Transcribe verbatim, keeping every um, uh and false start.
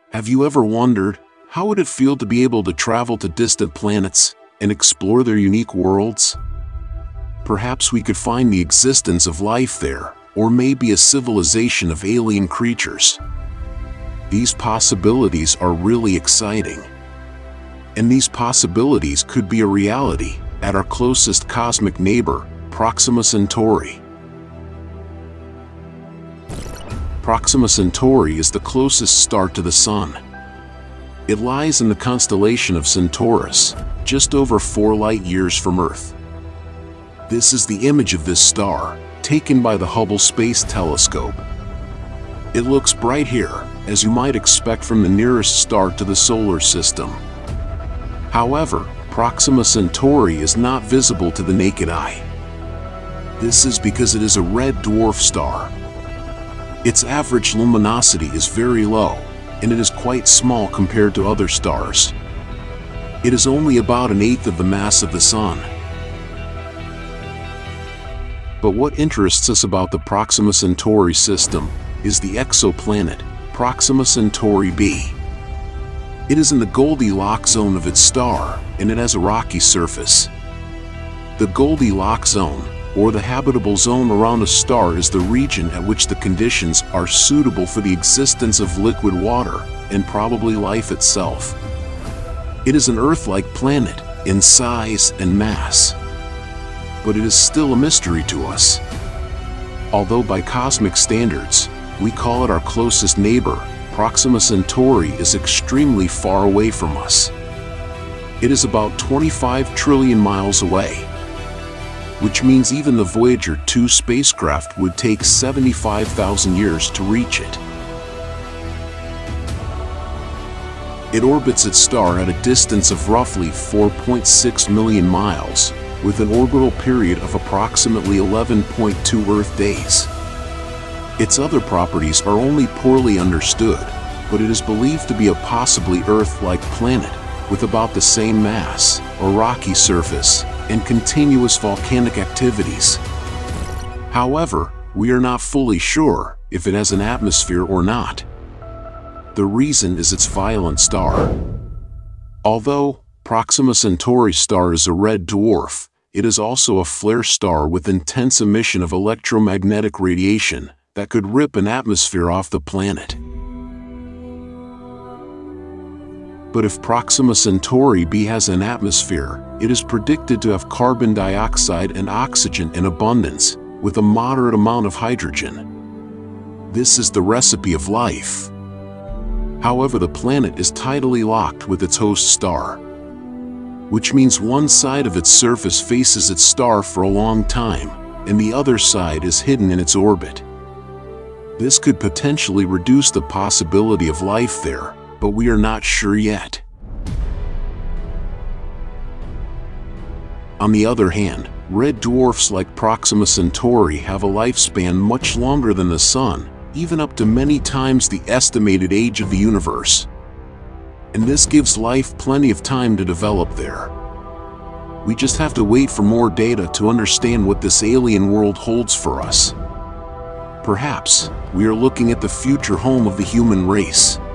Have you ever wondered, how would it feel to be able to travel to distant planets and explore their unique worlds? Perhaps we could find the existence of life there, or maybe a civilization of alien creatures. These possibilities are really exciting. And these possibilities could be a reality at our closest cosmic neighbor, Proxima Centauri. Proxima Centauri is the closest star to the Sun. It lies in the constellation of Centaurus, just over four light-years from Earth. This is the image of this star, taken by the Hubble Space Telescope. It looks bright here, as you might expect from the nearest star to the solar system. However, Proxima Centauri is not visible to the naked eye. This is because it is a red dwarf star. Its average luminosity is very low, and it is quite small compared to other stars. It is only about an eighth of the mass of the Sun. But what interests us about the Proxima Centauri system is the exoplanet, Proxima Centaury B. It is in the Goldilocks zone of its star, and it has a rocky surface. The Goldilocks zone, or the habitable zone around a star, is the region at which the conditions are suitable for the existence of liquid water, and probably life itself. It is an Earth-like planet in size and mass. But it is still a mystery to us. Although by cosmic standards, we call it our closest neighbor, Proxima Centauri is extremely far away from us. It is about twenty-five trillion miles away, which means even the Voyager two spacecraft would take seventy-five thousand years to reach it. It orbits its star at a distance of roughly four point six million miles, with an orbital period of approximately eleven point two Earth days. Its other properties are only poorly understood, but it is believed to be a possibly Earth-like planet with about the same mass, a rocky surface, and continuous volcanic activities. However, we are not fully sure if it has an atmosphere or not. The reason is its violent star. Although Proxima Centauri star is a red dwarf, it is also a flare star with intense emission of electromagnetic radiation that could rip an atmosphere off the planet. But if Proxima Centaury B has an atmosphere, it is predicted to have carbon dioxide and oxygen in abundance, with a moderate amount of hydrogen. This is the recipe of life. However, the planet is tidally locked with its host star, which means one side of its surface faces its star for a long time, and the other side is hidden in its orbit. This could potentially reduce the possibility of life there, but we are not sure yet. On the other hand, red dwarfs like Proxima Centauri have a lifespan much longer than the Sun, even up to many times the estimated age of the universe. And this gives life plenty of time to develop there. We just have to wait for more data to understand what this alien world holds for us. Perhaps we are looking at the future home of the human race.